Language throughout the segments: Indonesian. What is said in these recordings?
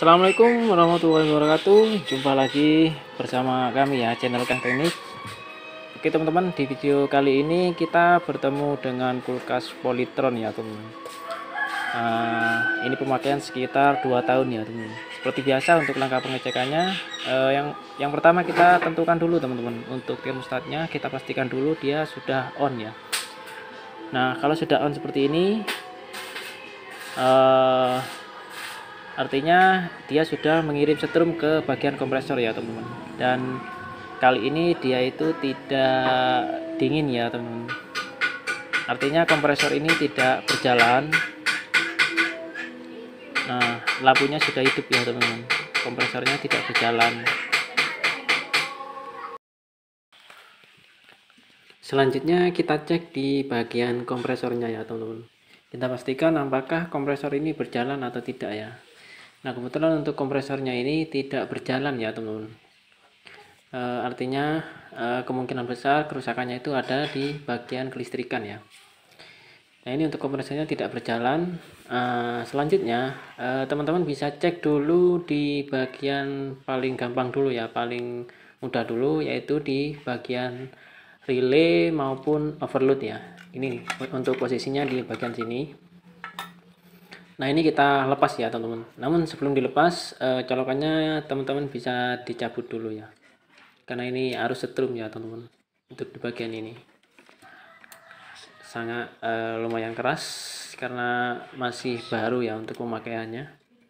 Assalamualaikum warahmatullahi wabarakatuh. Jumpa lagi bersama kami ya, channel Kang Teknik. Oke teman-teman, di video kali ini kita bertemu dengan kulkas Polytron ya teman-teman. Ini pemakaian sekitar 2 tahun ya teman-teman. Seperti biasa untuk langkah pengecekannya, yang pertama kita tentukan dulu teman-teman. Untuk termostatnya kita pastikan dulu dia sudah on ya. Nah kalau sudah on seperti ini, artinya dia sudah mengirim setrum ke bagian kompresor ya teman-teman. Dan kali ini dia itu tidak dingin ya teman-teman, artinya kompresor ini tidak berjalan. Nah lampunya sudah hidup ya teman-teman, kompresornya tidak berjalan. Selanjutnya kita cek di bagian kompresornya ya teman-teman, kita pastikan apakah kompresor ini berjalan atau tidak ya. Nah kebetulan untuk kompresornya ini tidak berjalan ya teman-teman, artinya kemungkinan besar kerusakannya itu ada di bagian kelistrikan ya. Nah ini untuk kompresornya tidak berjalan. Selanjutnya teman-teman bisa cek dulu di bagian paling gampang dulu ya, paling mudah dulu, yaitu di bagian relay maupun overload ya. Ini untuk posisinya di bagian sini. Nah ini kita lepas ya teman-teman. Namun sebelum dilepas, colokannya teman-teman bisa dicabut dulu ya, karena ini arus setrum ya teman-teman. Untuk di bagian ini sangat lumayan keras karena masih baru ya untuk pemakaiannya.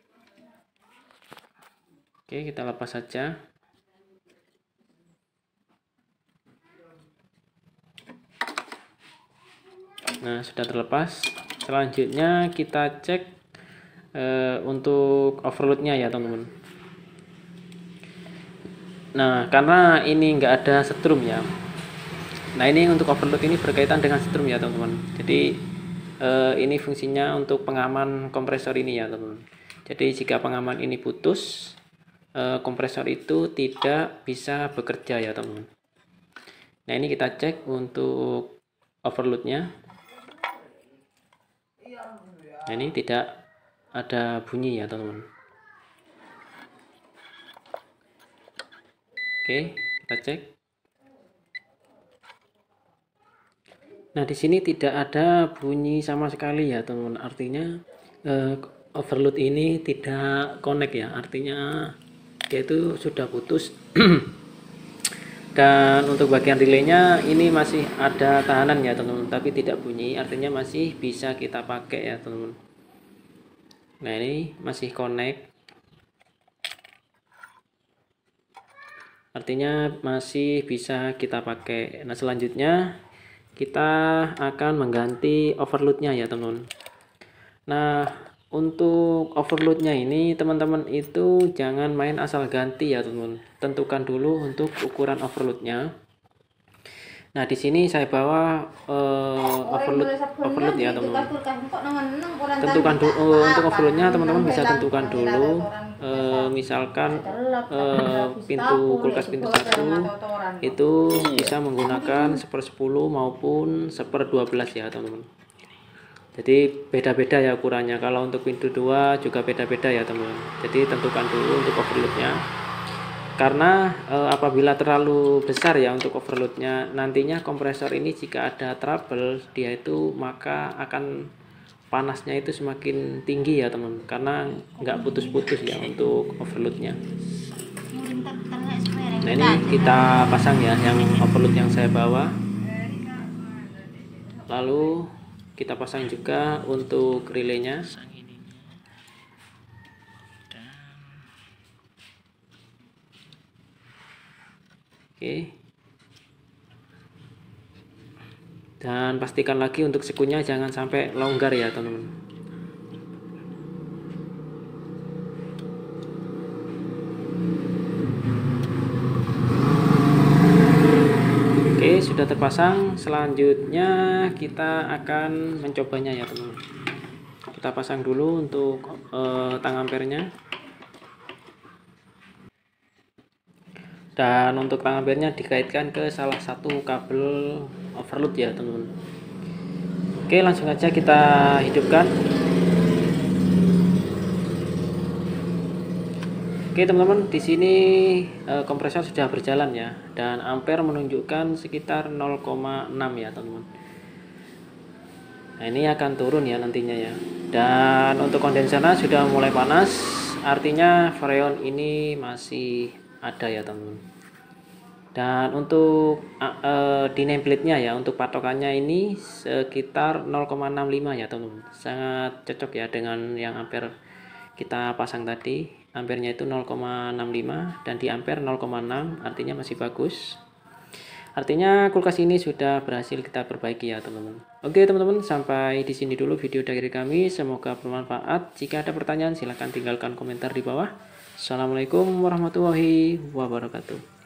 Oke, kita lepas saja. Nah sudah terlepas. Selanjutnya kita cek untuk overloadnya ya teman-teman. Nah karena ini enggak ada setrum ya, nah ini untuk overload ini berkaitan dengan setrum ya teman-teman. Jadi ini fungsinya untuk pengaman kompresor ini ya teman-teman. Jadi jika pengaman ini putus, kompresor itu tidak bisa bekerja ya teman-teman. Nah ini kita cek untuk overloadnya. Nah ini tidak ada bunyi ya teman-teman. Oke, kita cek. Nah di sini tidak ada bunyi sama sekali ya teman-teman, artinya overload ini tidak connect ya, artinya dia itu sudah putus. Dan untuk bagian relaynya ini masih ada tahanan ya teman-teman, tapi tidak bunyi, artinya masih bisa kita pakai ya teman-teman. Nah ini masih connect, artinya masih bisa kita pakai. Nah selanjutnya kita akan mengganti overloadnya ya teman-teman. Nah untuk overloadnya ini teman-teman itu jangan main asal ganti ya teman-teman, tentukan dulu untuk ukuran overloadnya. Nah di sini saya bawa overload ya teman-teman. Tentukan dulu untuk overloadnya, teman-teman bisa tentukan dulu. Misalkan pintu kulkas pintu 1 itu bisa menggunakan 1/10 maupun 1/12 ya teman-teman. Jadi beda-beda ya ukurannya. Kalau untuk pintu 2 juga beda-beda ya teman-teman. Jadi tentukan dulu untuk overloadnya, karena apabila terlalu besar ya untuk overloadnya, nantinya kompresor ini jika ada trouble dia itu, maka akan panasnya itu semakin tinggi ya teman, karena nggak putus-putus ya untuk overloadnya. Nah ini kita pasang ya yang overload yang saya bawa, lalu kita pasang juga untuk relaynya. Oke, dan pastikan lagi untuk sikunya jangan sampai longgar ya teman-teman. Oke, sudah terpasang. Selanjutnya kita akan mencobanya ya teman-teman. Kita pasang dulu untuk tang ampernya. Dan untuk tang ampernya dikaitkan ke salah satu kabel overload ya teman-teman. Oke, langsung aja kita hidupkan. Oke teman-teman, di sini kompresor sudah berjalan ya, dan ampere menunjukkan sekitar 0,6 ya teman-teman. Nah ini akan turun ya nantinya ya. Dan untuk kondensernya sudah mulai panas, artinya freon ini masih ada ya teman-teman. Dan untuk di nameplate-nya ya, untuk patokannya ini sekitar 0,65 ya teman-teman. Sangat cocok ya dengan yang ampere kita pasang tadi. Ampernya itu 0,65 dan di ampere 0,6, artinya masih bagus. Artinya kulkas ini sudah berhasil kita perbaiki ya teman-teman. Oke teman-teman, sampai di sini dulu video dari kami. Semoga bermanfaat. Jika ada pertanyaan silahkan tinggalkan komentar di bawah. Assalamualaikum warahmatullahi wabarakatuh.